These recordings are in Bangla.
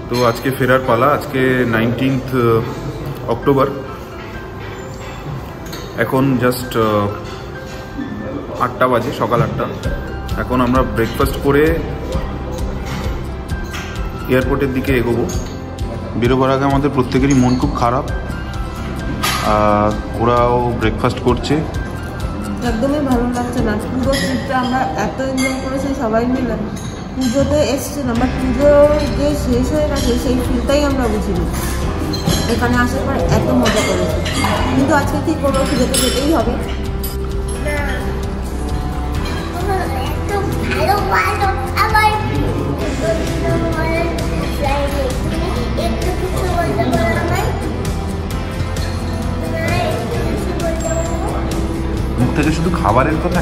তো আজকে ফেরার পালা। আজকে 19 অক্টোবর। এখন জাস্ট 8টা বাজে, সকাল 8টা। এখন আমরা ব্রেকফাস্ট করে এয়ারপোর্টের দিকে এগোবো। বেরোবার আগে আমাদের প্রত্যেকেরই মন খুব খারাপ। ওরাও ব্রেকফাস্ট করছে। একদমই ভালো লাগছে না। পুরো ট্রিপটা আমরা এত এনজয় করেছি সবাই মিলে। পুজোতে এসছিলাম, বাট পুজো যে শেষ হয়ে গেছে সেই ফিলটাই আমরা বুঝিনি। এখানে আসার পর এত মজা করেছি, কিন্তু আজকে ঠিক করবো, পুজোতে যেতেই হবে। মুখ থেকে শুধু খাবারের কথা।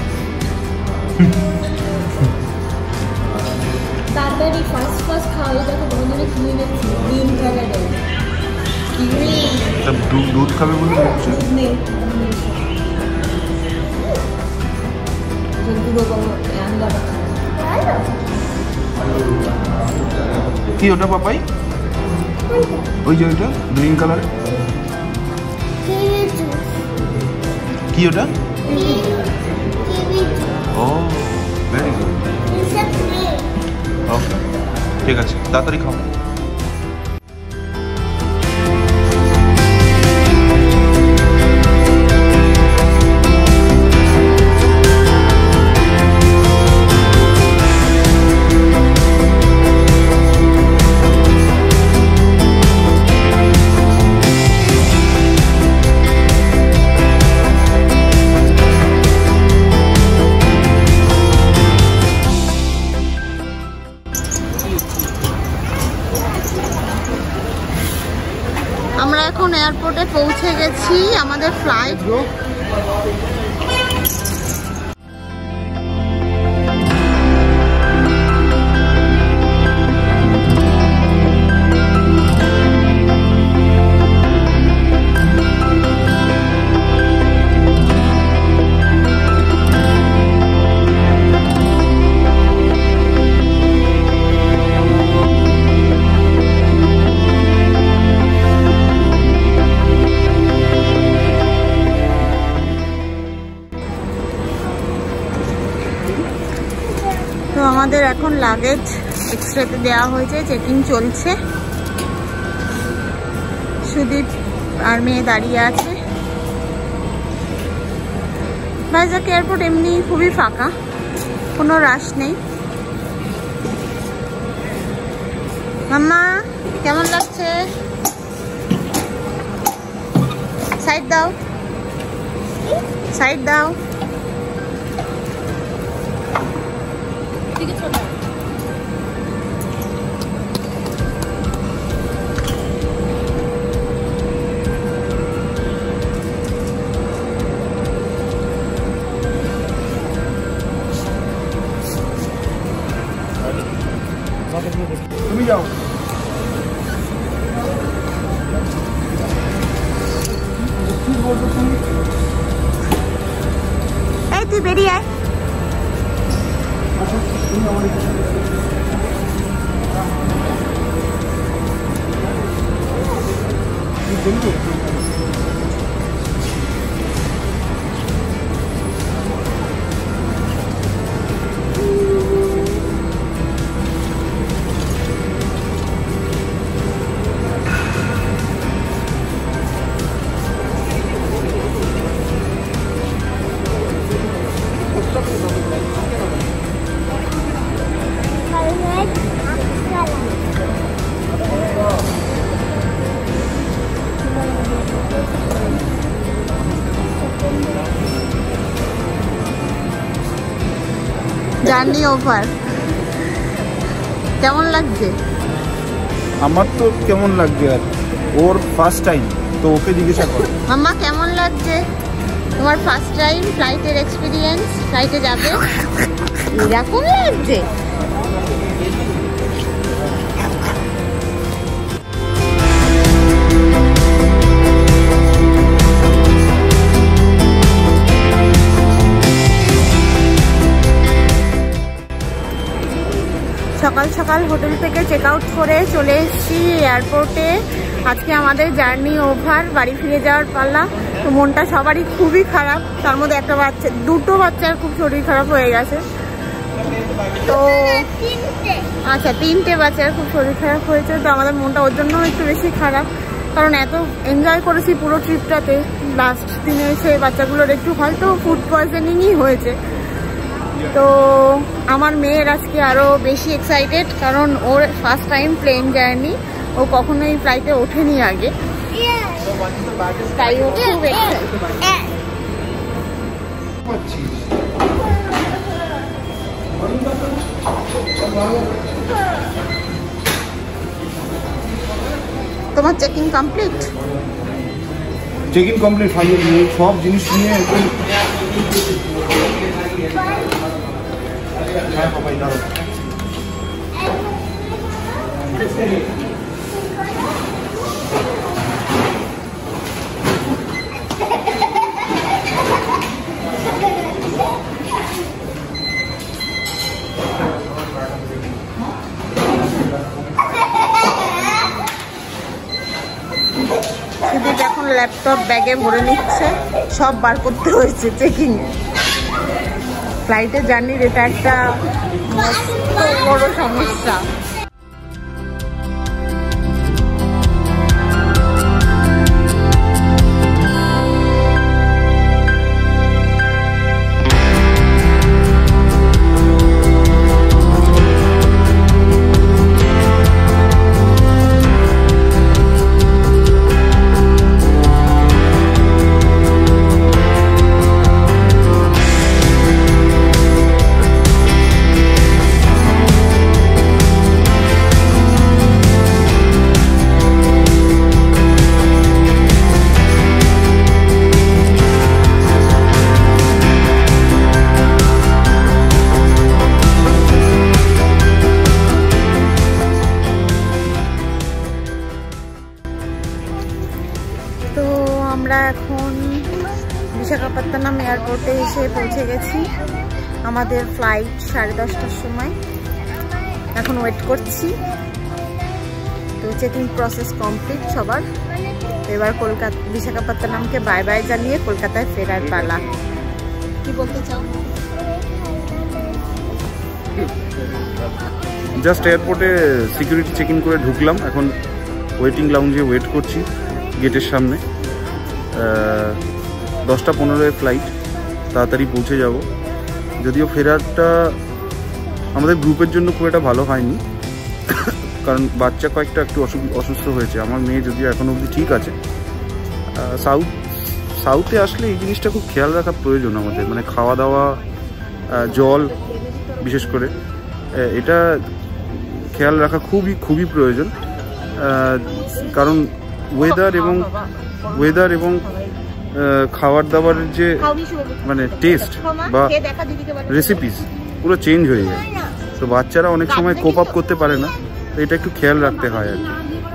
তাড়াতাড়ি ফার্স্ট খাওয়াই, দেখো বন্ধুরা কিনে নিচ্ছি গ্রিন কালারের কিউই। দুধ খাবে বলে বলছে। নেই কি ওটা পাপাই? ওই যে ওইটা গ্রিন কালারের কি ওটা? ও ভেরি গুড। ওকে ঠিক আছে, তাড়াতাড়ি খাও। আমরা এখন এয়ারপোর্টে পৌঁছে গেছি। আমাদের ফ্লাইট আমাদের এখন লাগেজ এক্সরেতে দেওয়া হয়েছে, চেকিং চলছে। সুদীপ আর মেয়ে দাঁড়িয়ে আছে। ভাইজাগ এয়ারপোর্ট এমনি খুবই ফাঁকা, কোনো রাশ নেই। মাম্মা কেমন লাগছে? সাইড দাও, সাইড দাও। তুমি যাও। এই তুই বেরিয়ে আয়। Journey over. কেমন লাগছে? আমার তো কেমন লাগছে, আর ওর ফার্স্ট টাইম, তো ওকে জিজ্ঞাসা করো। মাম্মা কেমন লাগছে তোমার ফার্স্ট টাইম ফ্লাইটের এক্সপিরিয়েন্স? ফ্লাইটে যাবে এরকম লাগছে? সকাল সকাল হোটেল থেকে চেক আউট করে চলে এসেছি এয়ারপোর্টে। আজকে আমাদের জার্নি ওভার, বাড়ি ফিরে যাওয়ার পাল্লা। তো মনটা সবারই খুবই খারাপ, তার মধ্যে দুটো বাচ্চার খুব শরীর খারাপ হয়ে গেছে। তো আচ্ছা, 3টে বাচ্চার খুব শরীর খারাপ হয়েছে। তো আমাদের মনটা ওর জন্য একটু বেশি খারাপ, কারণ এত এনজয় করেছি পুরো ট্রিপটাতে। লাস্ট দিনে এসে বাচ্চাগুলোর একটু হয়তো ফুড পয়জনিংই হয়েছে। তো আমার মেয়ের আজকে আরও বেশি এক্সাইটেড, কারণ ওর ফার্স্ট টাইম প্লেন জার্নি। ও কখনোই ফ্লাইটে ওঠেনি আগে, তাই ও খুব এক্সাইটেড। তোমার checking complete? Checking complete, finally সব জিনিস নিয়ে একদম। হ্যাঁ বাবাই দাঁড়ো। এখন ল্যাপটপ ব্যাগে ভরে নিচ্ছে, সব বার করতে হয়েছে চেকিং এ। ফ্লাইটের জার্নির এটা একটা বড় সমস্যা। আমরা এখন বিশাখাপত্তনম এয়ারপোর্টে এসে পৌঁছে গেছি। আমাদের ফ্লাইট 10:30টার সময়। এখন ওয়েট করছি। তো চেকিং প্রসেস কমপ্লিট সবার। এবার বিশাখাপত্তনমকে বাই বাই জানিয়ে কলকাতায় ফেরার পালা। কি বলতে চাও? জাস্ট এয়ারপোর্টে সিকিউরিটি চেক ইন করে ঢুকলাম, এখন ওয়েটিং লাউঞ্জে ওয়েট করছি গেটের সামনে। 10:15 ফ্লাইট, তাড়াতাড়ি পৌঁছে যাব। যদিও ফেরারটা আমাদের গ্রুপের জন্য খুব একটা ভালো হয়নি, কারণ বাচ্চা কয়েকটা একটু অসুস্থ হয়েছে। আমার মেয়ে যদিও এখন অবধি ঠিক আছে। সাউথে আসলে এই জিনিসটা খুব খেয়াল রাখা প্রয়োজন আমাদের, মানে খাওয়া দাওয়া, জল বিশেষ করে এটা খেয়াল রাখা খুবই প্রয়োজন। কারণ ওয়েদার এবং খাবার দাবারের যে মানে টেস্ট বা রেসিপিস পুরো চেঞ্জ হয়ে যায়। তো বাচ্চারা অনেক সময় কোপ আপ করতে পারে না, তো এটা একটু খেয়াল রাখতে হয় আর কি।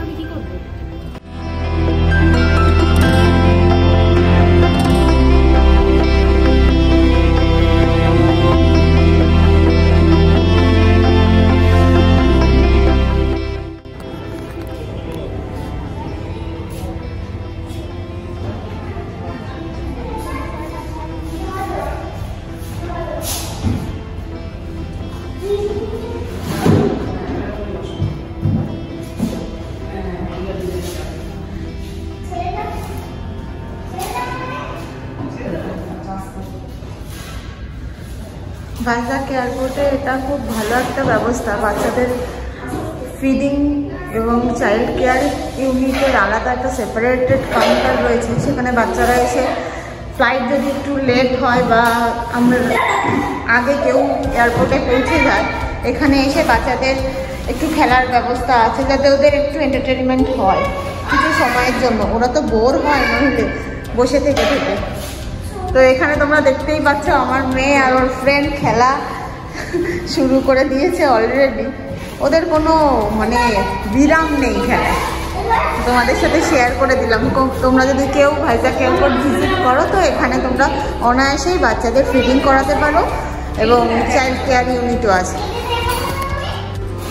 ভাইজাগ এয়ারপোর্টে এটা খুব ভালো একটা ব্যবস্থা। বাচ্চাদের ফিডিং এবং চাইল্ড কেয়ার ইউনিটের আলাদা একটা সেপারেটেড কাউন্টার রয়েছে। সেখানে বাচ্চারা এসে ফ্লাইট যদি একটু লেট হয় বা আমরা আগে কেউ এয়ারপোর্টে পৌঁছে যায়, এখানে এসে বাচ্চাদের একটু খেলার ব্যবস্থা আছে, যাতে ওদের একটু এন্টারটেনমেন্ট হয় কিছু সময়ের জন্য। ওরা তো বোর হয় নইলে বসে থেকে। তো এখানে তোমরা দেখতেই পাচ্ছ আমার মেয়ে আর ওর ফ্রেন্ড খেলা শুরু করে দিয়েছে অলরেডি। ওদের কোনো মানে বিরাম নেই খেলায়। তোমাদের সাথে শেয়ার করে দিলাম। তোমরা যদি কেউ ভাইজাগ এয়ারপোর্ট ভিজিট করো, তো এখানে তোমরা অনায়াসেই বাচ্চাদের ফিডিং করাতে পারো এবং চাইল্ড কেয়ার ইউনিটও আছে।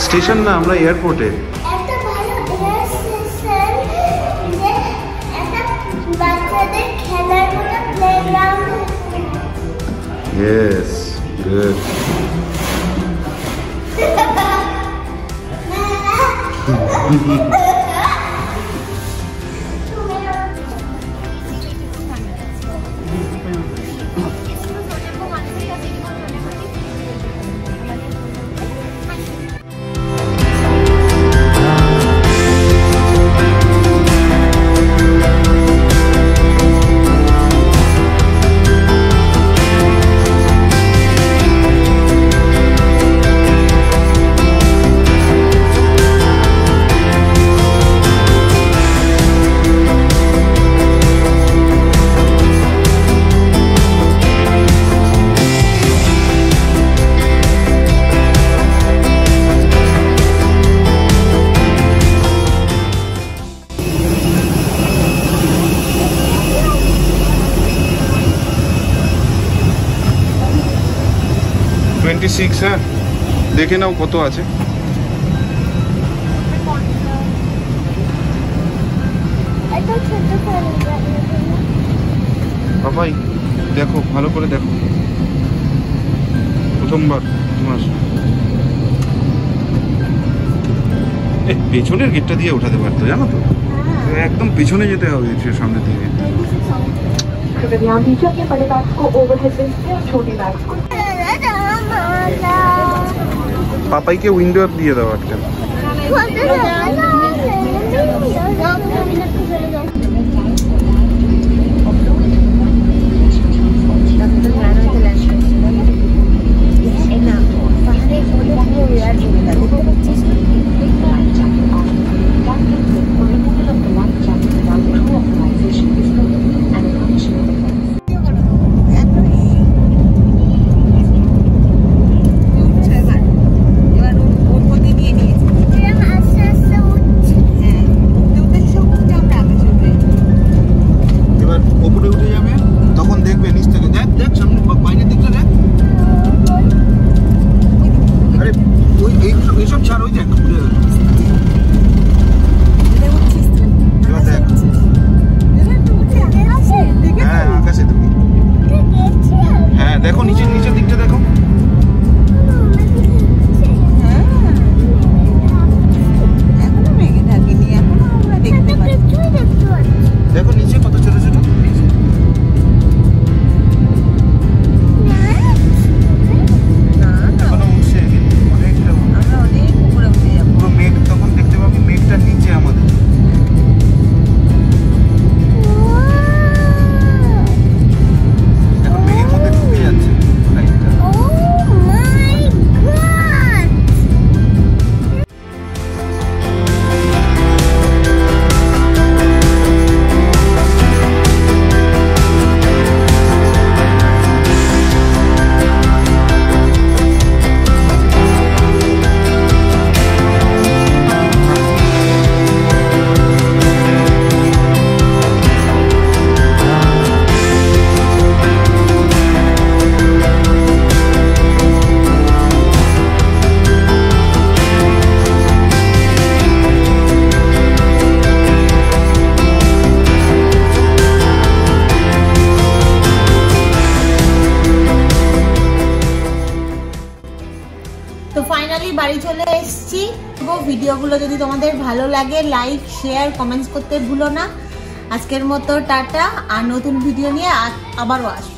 স্টেশন না, আমরা এয়ারপোর্টে। একটা ভালো স্টেশন যে একটা বাচ্চাদের খেলার মতো প্লেগ্রাউন্ড। Yes, good. হ্যাঁ, দেখে নাও কত আছে। বাবাই দেখো, ভালো করে দেখো, প্রথমবার তোমার। পেছনের গেটটা দিয়ে উঠাতে পারতো, জানো তো, একদম পেছনে যেতে হবে সামনের দিকে। পাপাইকে উইন্ডো দিয়ে দাও একটা। বাড়ি চলে এসেছি। ভিডিওগুলো যদি তোমাদের ভালো লাগে লাইক শেয়ার কমেন্টস করতে ভুলো না। আজকের মতো টাটা, আর নতুন ভিডিও নিয়ে আবারও আসবো।